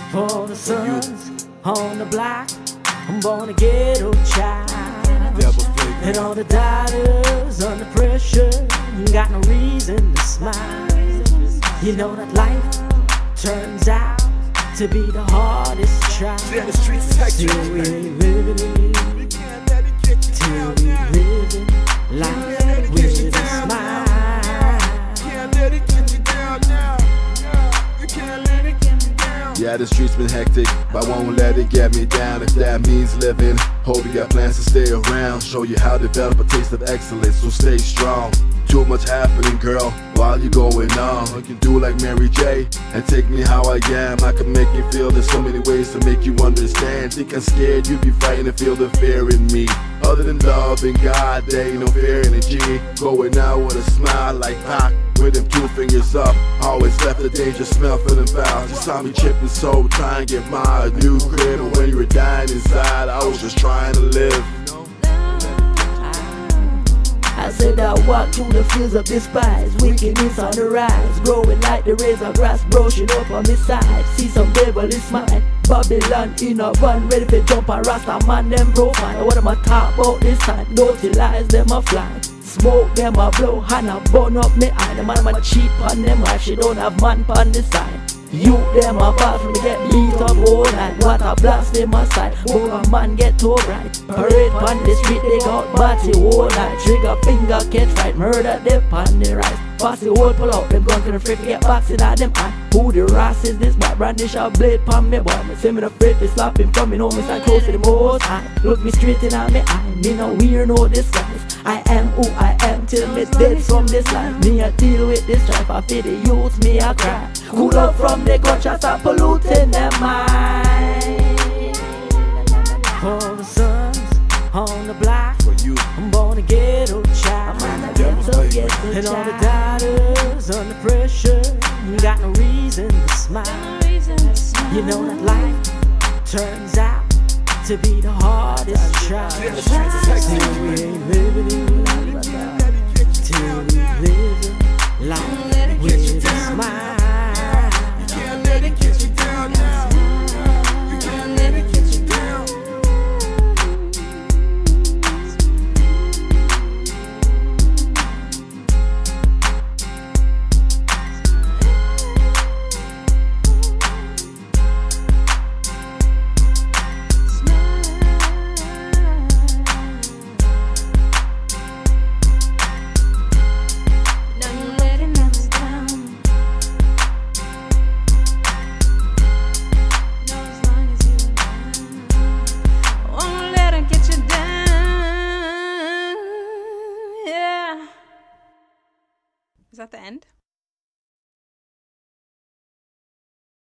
For the sons on the block, I'm born a ghetto child. And all the daughters under pressure got no reason to smile. You know that life turns out to be the hardest trial. Till we living, till we living life with a smile. Yeah, the streets been hectic, but I won't let it get me down. If that means living, hope you got plans to stay around. Show you how to develop a taste of excellence, so stay strong. Too much happening, girl, while you're going on. You can do like Mary J and take me how I am. I can make you feel there's so many ways to make you understand. Think I'm scared, you be frightened to feel the fear in me. Other than love and God, there ain't no fear in a G. Going out with a smile like Pac, with them 2 fingers up. Always left the danger smell, feeling foul. Just saw me chipping so, trying to get my new crib. But when you were dying inside, I was just trying to live. I said I walk through the fields of despise, wickedness on the rise, growing like the razor grass, brushing up on my side. See some devil is mine, Babylon in a run, ready for jump and Rasta man them profile. What am I talk about this time? Dirty lies them a fly, smoke them a blow, and I burn up me eye. The man a cheap on them life, she don't have man on the side. You them a ball from me get beat up all night. What a blast them aside, oh a man get too bright. Parade on the street, they got body all night. Trigger finger catch right, murder them on the rise. Pass the whole pull out, them gun to the free get box in them eye. Who the ras is this boy, brandish a blade pon me boy. Me say me no afraid to slap him from me, know me stand close to the most high. Look me straight in my eye, me no weird no disguise. I am who I am till me dead from this life. Me a deal with this strife, I feel the youth, me a cry. Cool up from the gunshots, stop polluting their mind. For the sons on the block, for you, I'm born a ghetto child. And all the daughters under pressure got no reason to smile. You know that life turns out to be the hardest trial. Till we ain't living, till we live life with a smile. Is that the end?